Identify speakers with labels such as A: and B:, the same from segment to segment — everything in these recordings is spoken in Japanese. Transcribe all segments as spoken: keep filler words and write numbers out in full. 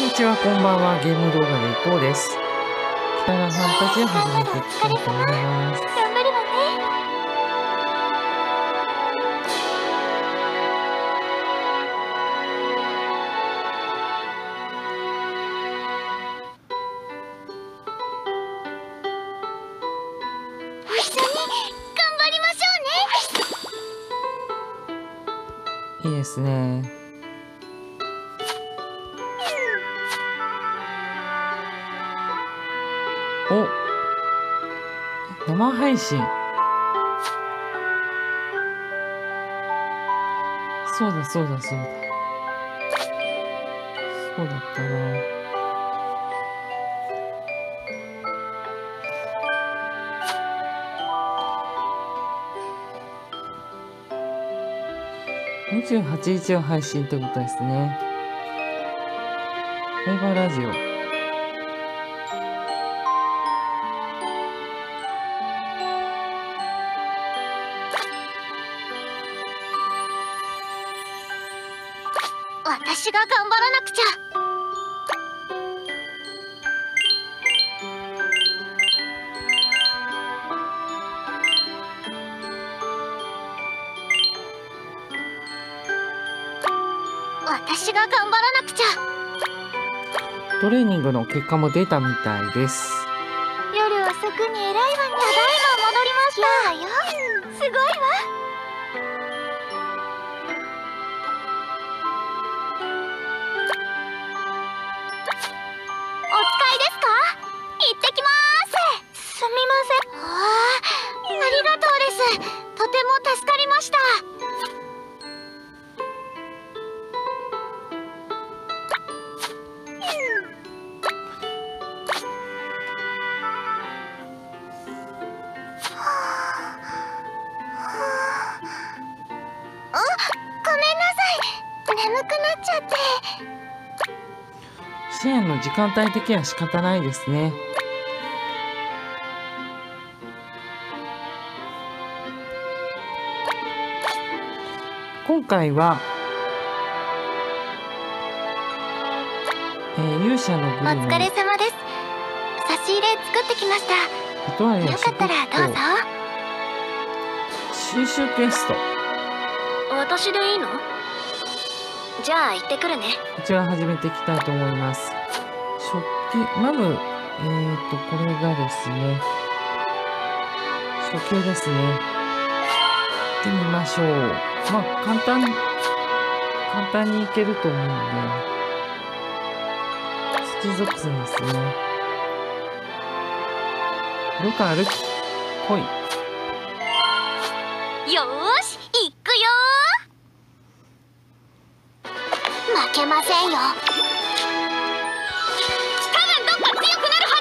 A: にちは、こんばんは。ゲーム動画でいこうです。キタラファンタジーを始めていきたいと思います。
B: 頑張るわね。一緒に頑張りましょうね。
A: いいですね。お、生配信。そうだそうだそうだ。そうだったな。にじゅうはちにちを配信ってことですね。ファイバーラジオ。
B: 私が頑張らなくちゃ。私が頑張らなくちゃ。
A: トレーニングの結果も出たみたいです。
B: 夜遅くに偉いわね。ただいま戻りました。よすごいわ。お使いですか？行ってきます。すみません。わあ、ありがとうです。とても助かりました。あ、ごめんなさい。眠くなっちゃって。
A: 深夜の時間帯的には仕方ないですね。今回は、えー、勇者のグルメ。
B: お疲れ様です。差し入れ作ってきました。
A: 断りを
B: よかったらどうぞ。
A: 収集クエスト。
B: 私でいいの？じゃあ行ってくるね。
A: こちら始めていきたいと思います。食器、まず、えーと、これがですね、初級ですね。行ってみましょう。まあ、簡単、簡単にいけると思うんで、土属性ですね。どか歩き、来い。
B: よーし、行くよー。負けませんよ。多分どっか強くなるは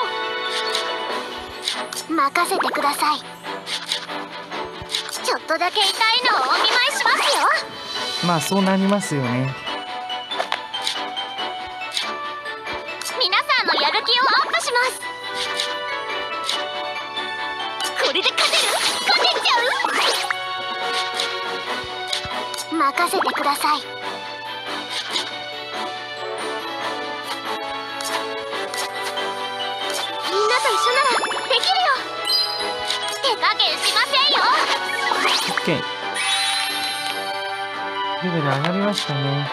B: ずだよ。任せてください。ちょっとだけ痛いのをお見舞いしますよ。
A: まあそうなりますよね。
B: 皆さんのやる気をアップします。これで勝てる？勝てちゃう？任せてください。みんなと一緒ならできるよ。手加減しませんよ。
A: オッケー。レベル上がりましたね。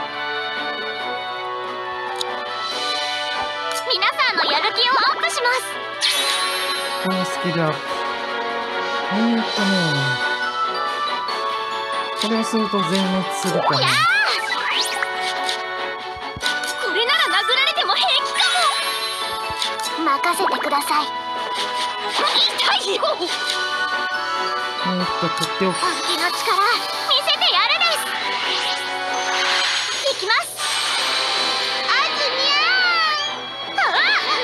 B: 皆さんのやる気をアップします。
A: このスキルアップ。えーっとね、これをすると全滅するか
B: いや
A: ら。
B: これなら殴られても平気かも。任せてください。痛いよ。
A: えーっと、とっておき。
B: 本気の力見せてやるです。いきます。あずにゃー。あ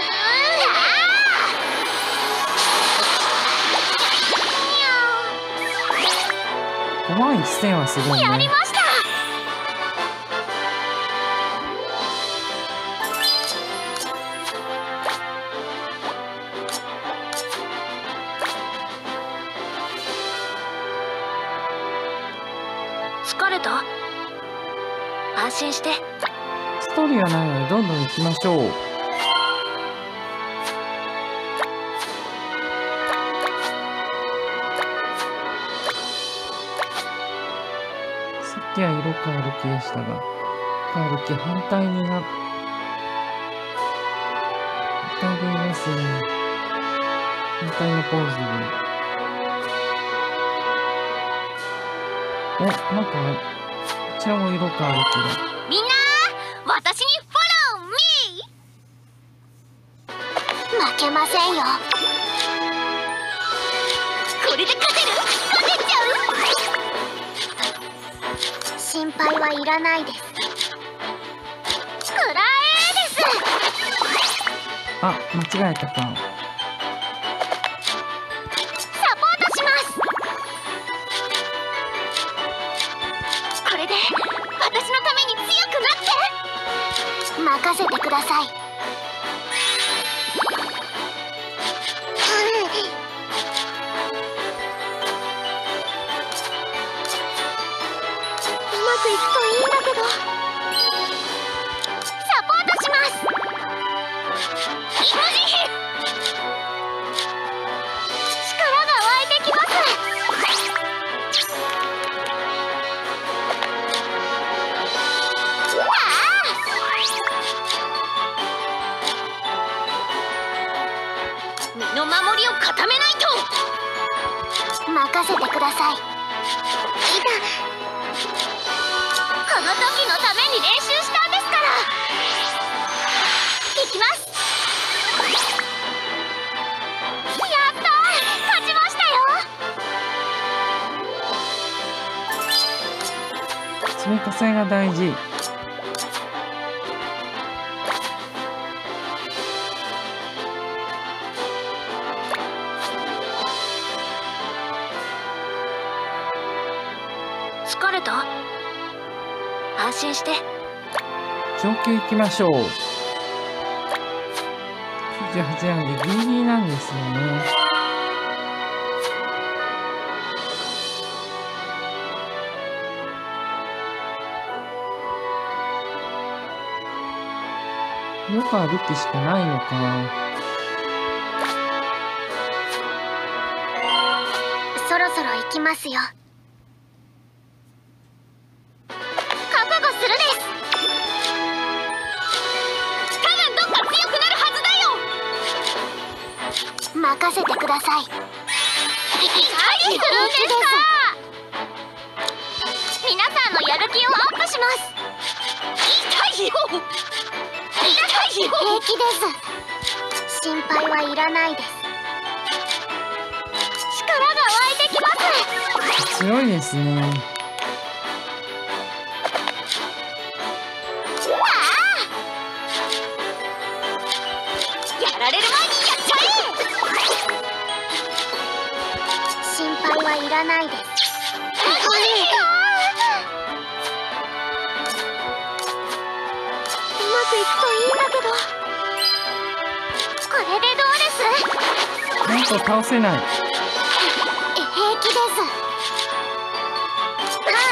B: あ。
A: ごまんせんはすごいね。
B: やりました。疲れた？安心して。
A: ストーリーはないのでどんどん行きましょう。さっきは色変わる気でしたが、変わる気反対にな反対でいますね。反対のポーズで。お、なんかこちらも色変わる気だ。
B: みんな私にフォローミー。負けませんよ。これで勝てる？勝てちゃう？心配はいらないです。くらえです。
A: あ、間違えたか。
B: サポートします。これで私のために強くなって。任せてください。うまくいくといいんだけど。サポートします。イモジヒ力が湧いてきます。身の守りを固めないと。任せてください。この時のために練習したんですから。いきます。やったー、勝ちましたよ。
A: 積み重ねが大事。
B: 疲れた？安心して。
A: 上級行きましょう。きゅうじゅうはちなんでギリギリなんですよね。よく歩きしかないのかな。
B: そろそろ行きますよ。覚悟するです。多分どっか強くなるはずだよ。任せてください。何するんですか？皆さんのやる気をアップします。痛いよ。痛いよ。平気です。心配はいらないです。力が湧いてきます。
A: 強いですね。
B: やられる前にやっちゃえ。心配はいらないです。うまくいくといいんだけど。これでどうです？
A: なんと倒せない。
B: え、平気です。ああ。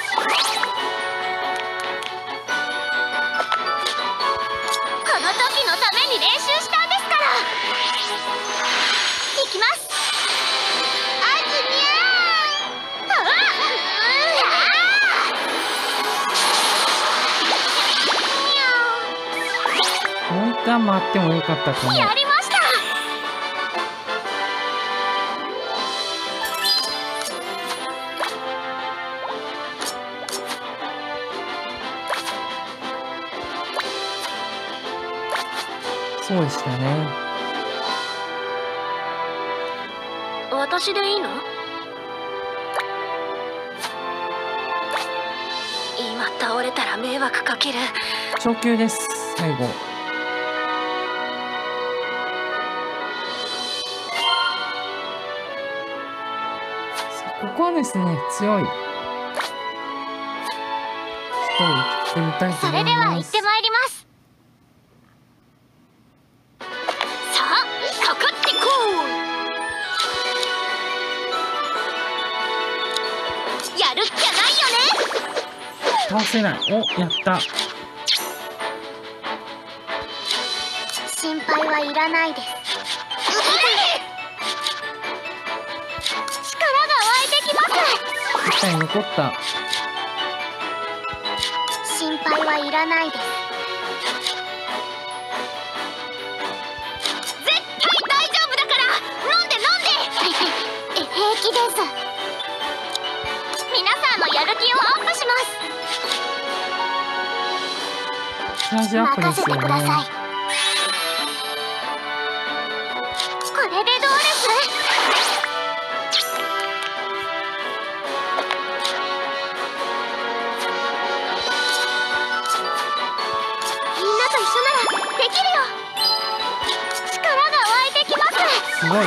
B: この時のために練習したんですから。いきます。あずにゃー。ああ。
A: もう一回回ってもよかったかも。
B: やりました。
A: そうでしたね。
B: 私でいいの？今倒れたら迷惑かける。
A: 昇級です。最後。ここはですね、強い。ちょっと行ってみたいと
B: そ
A: 思います。
B: れでは行ってまいります。さあ、かかってこう。やるっきゃないよね。
A: 倒せない。お、やった。
B: 配はいらないです。力が湧いてきます。
A: 一体残った。
B: 心配はいらないです。絶対大丈夫だから飲んで飲んで。え、平気です。皆さんのやる気をアップします。
A: チャージアップですよね。
B: 任せてください。これでどうです？みんなと一緒ならできるよ。力が湧いてきます。
A: すごい。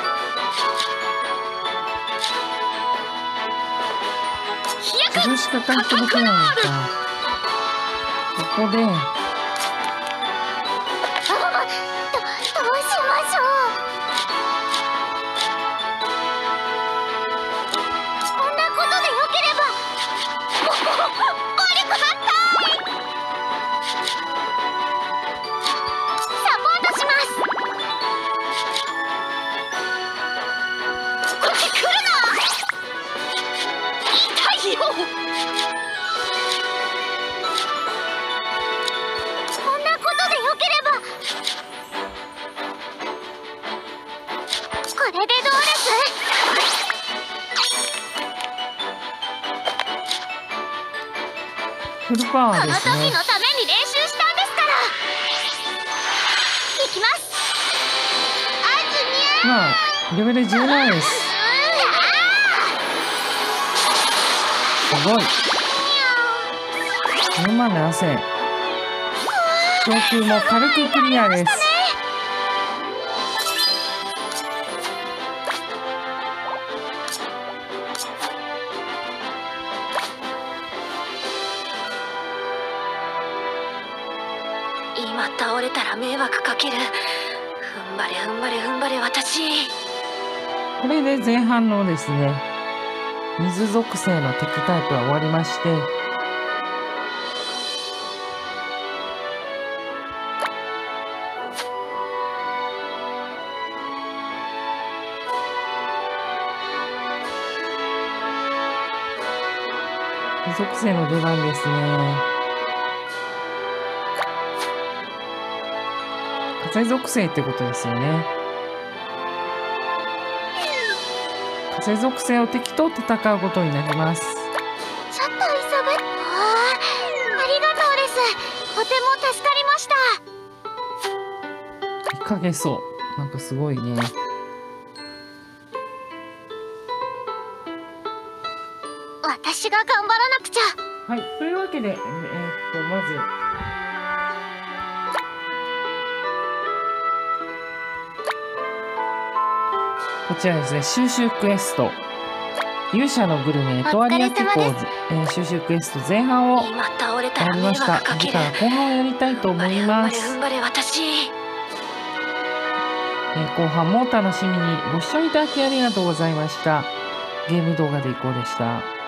A: それしか書いてもないのか。ここで
B: ど、どうしましょう。こんなことでよければ。おお、暴力反対。サポートします。こっち来るな。痛いよ。こんなことでよければ。これでどうです？
A: フルパワー
B: この時
A: ですね。
B: のために練習したんですから。いきます。あずみゃ
A: まあレベルじゅうななです。すごい。じゅうまんで汗。供給も軽くクリアです。
B: 今倒れたら迷惑かける。踏ん張れ踏ん張れ踏ん張れ私。
A: これで前半のですね、水属性の敵タイプは終わりまして、水属性の出番ですね。風属性ってことですよね。風属性を敵と戦うことになります。
B: ちょっと急ぐ。ああ、ありがとうです。とても助かりました。
A: いかげそう。なんかすごいね。
B: 私が頑張らなくちゃ。
A: はい、というわけで、えー、っとまずこちらですね、収集クエスト勇者のグルメエトワリアティコーズ、えー、収集クエスト前半を
B: 今倒れたら迷
A: やりました。
B: 惑かける。
A: 次から後半をやりたいと思います。
B: 踏ん張れ踏ん張れ私。
A: えー後半もお楽しみに。ご視聴いただきありがとうございました。ゲーム動画でいこうでした。